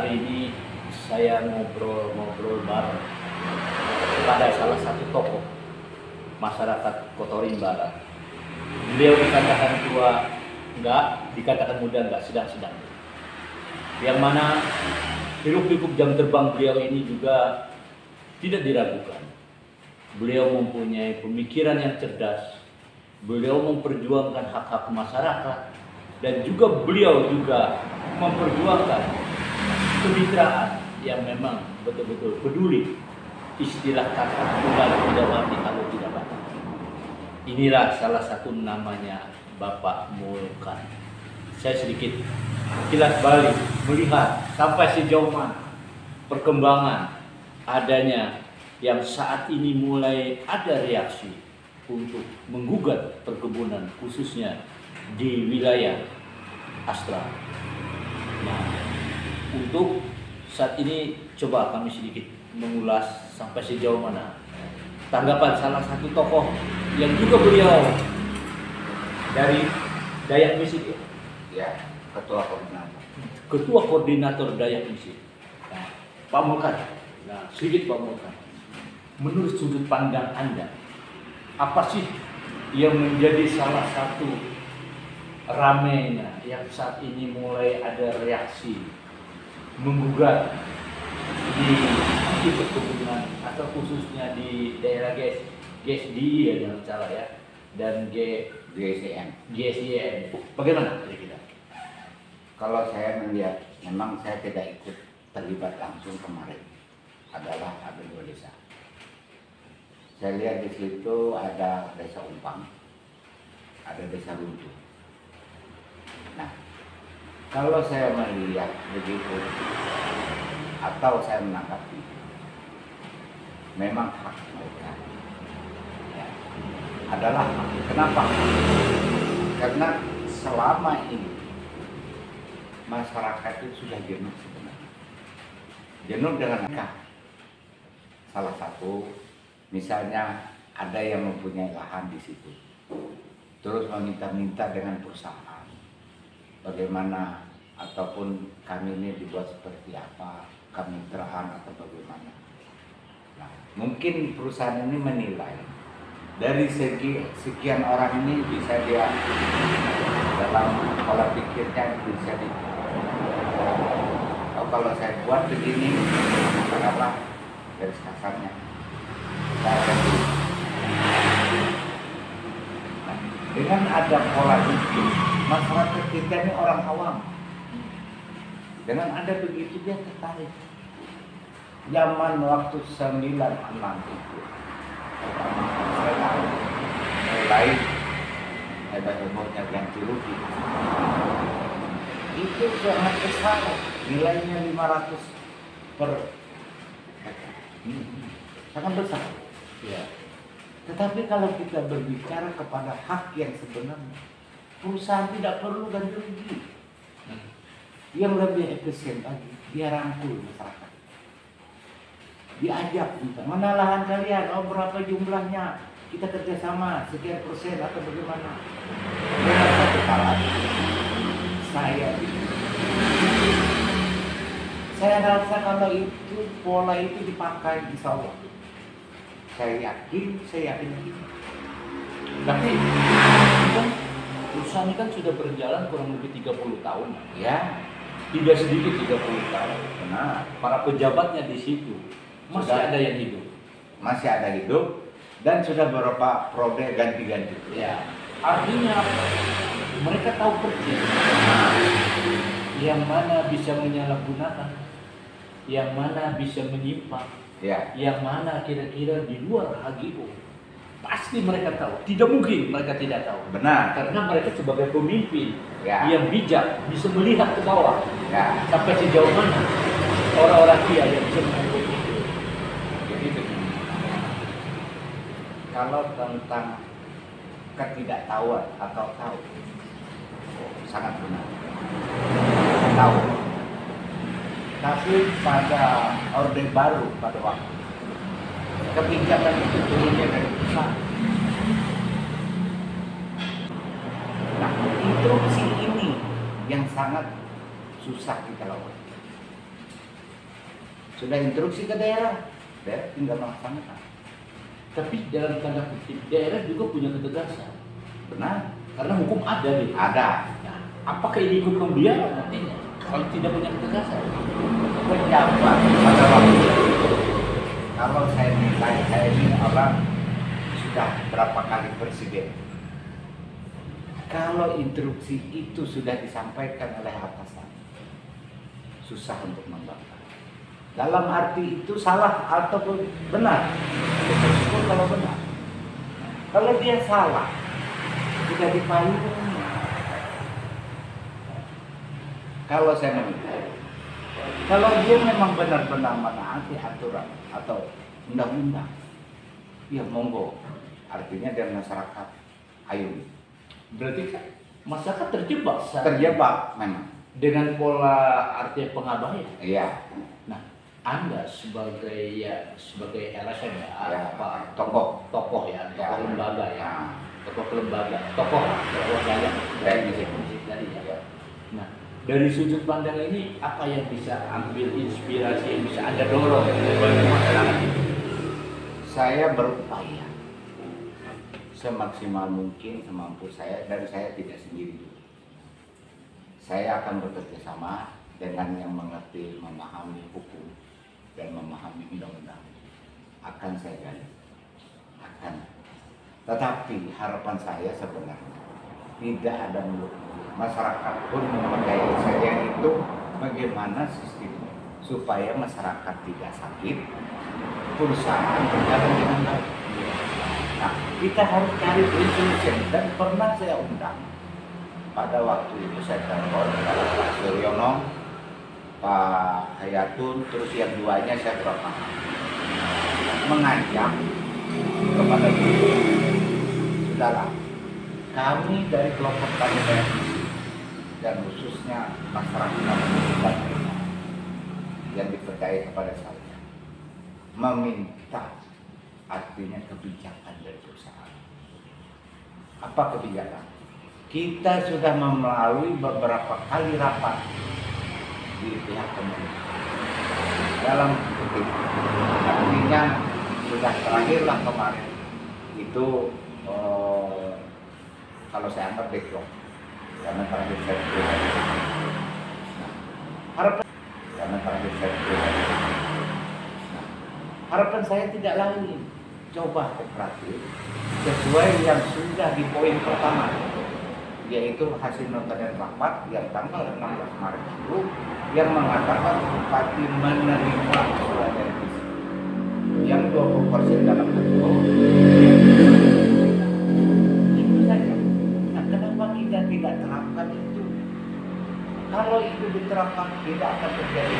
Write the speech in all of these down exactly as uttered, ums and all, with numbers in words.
hari ini saya ngobrol-ngobrol bareng kepada salah satu tokoh masyarakat Kota Rimba. Beliau dikatakan tua enggak, dikatakan muda enggak, sedang-sedang. Yang mana hiruk-pikuk jam terbang beliau ini juga tidak diragukan. Beliau mempunyai pemikiran yang cerdas, beliau memperjuangkan hak-hak masyarakat, dan juga beliau juga memperjuangkan kemitraan yang memang betul-betul peduli. Istilah kata tunggal tidak mati kalau tidak mati. Inilah salah satu namanya Bapak Mulkan. Saya sedikit kilas balik melihat sampai sejauh mana perkembangan adanya yang saat ini mulai ada reaksi untuk menggugat perkebunan khususnya di wilayah Astra. Nah, untuk saat ini coba kami sedikit mengulas sampai sejauh mana tanggapan salah satu tokoh yang juga beliau dari Dayak Misik, ya, ketua koordinator. Ketua koordinator Dayak Misik. Nah, Pak Mulkan, nah sedikit Pak Mulkan, menurut sudut pandang Anda, apa sih yang menjadi salah satu ramainya yang saat ini mulai ada reaksi menggugat di, di perkebunan atau khususnya di daerah G S D I ya jangan salah ya, dan G G S I N. G S I N. Bagaimana kira-kira? Kalau saya melihat, memang saya tidak ikut terlibat langsung kemarin. Adalah ada dua desa. Saya lihat di situ ada desa Umpang, ada desa Runtuh. Nah, kalau saya melihat begitu, atau saya menanggapi, memang hak mereka. Ya, adalah hak. Kenapa? Karena selama ini masyarakat itu sudah jenuh sebenarnya. Jenuh dengan mereka. Salah satu, misalnya ada yang mempunyai lahan di situ, terus meminta-minta dengan perusahaan, bagaimana ataupun kami ini dibuat seperti apa, kemitraan atau bagaimana. Nah, mungkin perusahaan ini menilai dari segi sekian orang ini bisa dia dalam pola pikirnya bisa di. Oh, kalau saya buat begini, katakanlah garis kasarnya, saya akan nah, dengan ada pola itu, masyarakat kita ini orang awam. Dengan ada begitu dia tertarik. Zaman waktu sembilan puluh enam itu, saya tahu, mulai hebat-hebatnya ganti rugi. Itu sangat besar, nilainya lima ratus per hektar. Sangat besar. Ya. Tetapi kalau kita berbicara kepada hak yang sebenarnya, perusahaan tidak perlu ganti rugi. Yang lebih efisien lagi, dia rangkul masyarakat. Diajak, minta, mana lahan kalian, oh berapa jumlahnya, kita kerjasama, sekian persen atau bagaimana. Dengan satu salah, saya saya rasa kalau itu, pola itu dipakai insya Allah. Saya yakin, saya yakin begini. Tapi kan perusahaan ini kan sudah berjalan kurang lebih tiga puluh tahun. Ya, Tidak sedikit tiga puluh tahun. benar. Para pejabatnya di situ masih Sudah. ada yang hidup. Masih ada hidup dan sudah beberapa prode ganti-ganti. Ya, artinya mereka tahu persis yang mana bisa menyalahgunakan, yang mana bisa menyimpang, Ya, yang mana kira-kira di luar H G O. Pasti mereka tahu. Tidak mungkin mereka tidak tahu. benar. Karena mereka sebagai pemimpin Ya. yang bijak bisa melihat ke bawah Ya, sampai sejauh mana orang-orang dia yang bisa mengambil itu. jadi begini. Kalau tentang ketidaktahuan atau tahu, oh, sangat benar. Tahu. Tapi pada orde baru pada waktu kebijakan itu turunnya dari pusat. Nah, instruksi ini yang sangat susah kita lakukan. sudah instruksi ke daerah, daerah tinggal melaksanakan. Tapi dalam tanda kutip daerah juga punya ketegasan. Benar? Karena hukum ada gitu. Ada. Nah, apakah ini ikut membiarkan nantinya kalau tidak punya ketegasan? Pejabat pada waktu itu, kalau saya nilai, saya ini orang sudah berapa kali presiden. Kalau instruksi itu sudah disampaikan oleh atasan, susah untuk membantah. Dalam arti itu salah ataupun benar, itu kalau benar. Kalau dia salah, sudah dipayungi. Kalau saya meminta, kalau dia memang benar-benar menaati aturan atau undang-undang, ya monggo. Artinya dari masyarakat, ayo. Berarti kan masyarakat terjebak saat Terjebak memang. dengan pola arti pengabaian. Iya. Nah, Anda sebagai ya sebagai L S M ya, Ya, apa tokoh. tokoh ya, tokoh Ya. lembaga ya, Nah, tokoh lembaga, tokoh tokoh daya Dari dari misi. dari ya. ya. Nah, dari sudut pandang ini apa yang bisa ambil inspirasi yang bisa Anda dorong bagi masyarakat ini? Saya berupaya semaksimal mungkin semampu saya, dan saya tidak sendiri. Saya akan bekerja sama dengan yang mengerti, memahami hukum dan memahami undang-undang. Akan saya gali, akan. Tetapi harapan saya sebenarnya tidak ada muluk. Masyarakat pun mempercayai saya itu bagaimana sistemnya supaya masyarakat tidak sakit, perusahaan berjalan dengan baik. Nah, kita harus cari solusi, dan pernah saya undang pada waktu itu saya telepon Pak Suryono, Pak Hayatun, terus yang duanya saya telepon mengajak kepada beliau, sudahlah, kami dari kelompok tani dan khususnya masyarakat yang dipercaya kepada saya meminta artinya kebijakan dari perusahaan. Apa kebijakan? Kita sudah melalui beberapa kali rapat di pihak pemerintah dalam itu, artinya sudah terakhirlah kemarin itu eh, kalau saya anggap backlog karena terakhir saya pribadi. Nah, harapan karena terakhir saya pribadi. Nah, harapan saya tidak lain, coba kooperatif sesuai yang sudah di poin pertama, yaitu hasil nota dan rapat yang tanggal enam belas Maret itu yang mengatakan bupati menerima surat revisi yang dua puluh persen dalam bentuk itu saja. Nah, kenapa kita tidak terapkan itu? Kalau itu diterapkan tidak akan terjadi.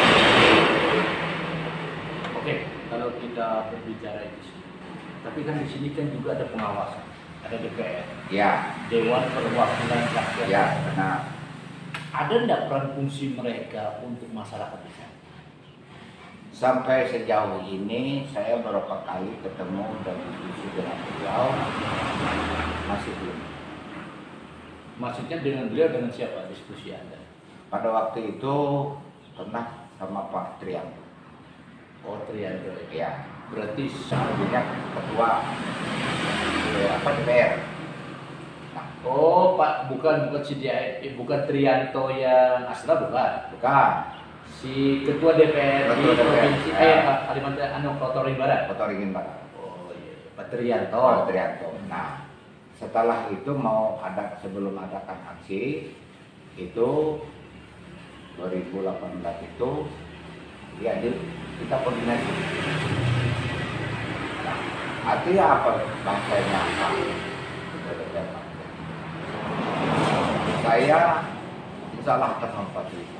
Oke, kalau kita berbicara itu, tapi kan di sini kan juga ada pengawasan, ada D P R, Ya, Dewan Perwakilan Rakyat. ya, benar. Ada enggak peran fungsi mereka untuk masyarakat di sana? Sampai sejauh ini saya beberapa kali ketemu dan diskusi dengan beliau, masih belum. Maksudnya dengan beliau dengan siapa diskusi Anda? Pada waktu itu pernah sama Pak Trianto. Oh, Trianto. Ya, Berarti artinya ketua eh, apa D P R. Nah, oh Pak, bukan bukan si dia, eh, bukan Trianto yang Astra, bukan. bukan Si ketua D P R di Ketua D P R, provinsi ya. eh Pak Kalimantan anu Kotorin Barat. Ketua Ringin Barat. Oh iya, Pak Trianto. Pak Trianto. Nah, setelah itu mau ada sebelum adakan aksi itu dua ribu delapan belas itu ya di, kita koordinasi. Nah, artinya apa bahasanya apa? Saya salah akan memfasilitasi.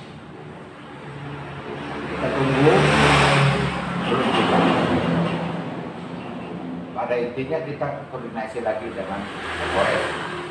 Kita tunggu belum juga. Pada intinya kita koordinasi lagi dengan Polres.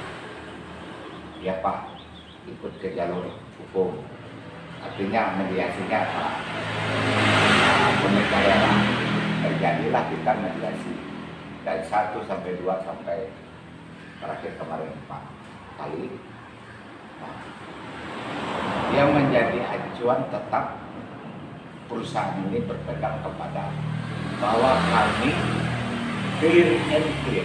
Ya Pak, ikut ke jalur hukum. Artinya mediasinya apa? Pemerintah daerah. Terjadilah kita mediasi dari satu sampai dua sampai terakhir kemarin Pak kali. Nah, yang menjadi acuan tetap perusahaan ini berpegang kepada bahwa kami clear and clear.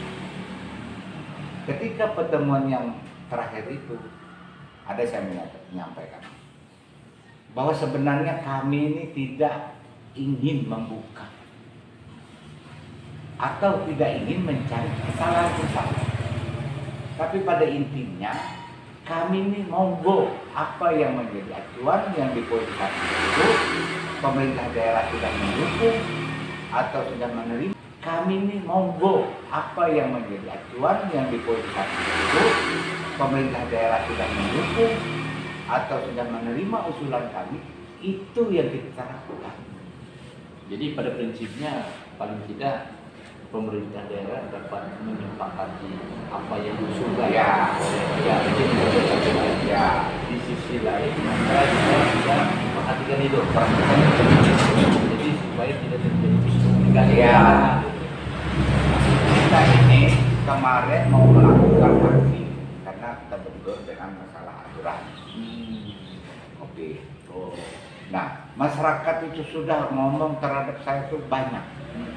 Ketika pertemuan yang terakhir itu, ada saya menyampaikan bahwa sebenarnya kami ini tidak ingin membuka atau tidak ingin mencari kesalahan bersama. Tapi pada intinya kami ini monggo apa yang menjadi acuan yang di poin satu itu pemerintah daerah sudah mendukung atau sudah menerima. Kami ini monggo apa yang menjadi acuan yang di poin satu itu pemerintah daerah sudah mendukung atau sudah menerima usulan kami, itu yang kita lakukan. Jadi pada prinsipnya paling tidak pemerintah daerah dapat menyepakati apa yang diusulkan. Ya, ya, jadi ya. Di sisi lain, saya juga bisa memperhatikan itu. Jadi supaya tidak terjadi miskomunikasi. Ya. Kita ini kemarin mau melakukan aksi karena terbentur dengan masalah aturan. Hmm. Oke. Oh. Nah, masyarakat itu sudah ngomong terhadap saya itu banyak. Hmm.